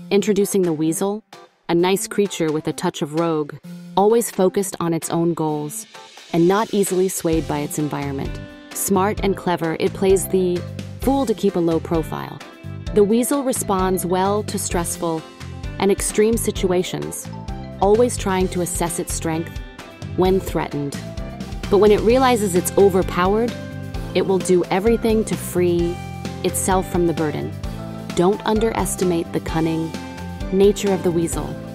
Introducing the Weasel, a nice creature with a touch of rogue, always focused on its own goals, and not easily swayed by its environment. Smart and clever, it plays the fool to keep a low profile. The Weasel responds well to stressful and extreme situations, always trying to assess its strength when threatened. But when it realizes it's overpowered, it will do everything to free itself from the burden. Don't underestimate the cunning nature of the Weasel.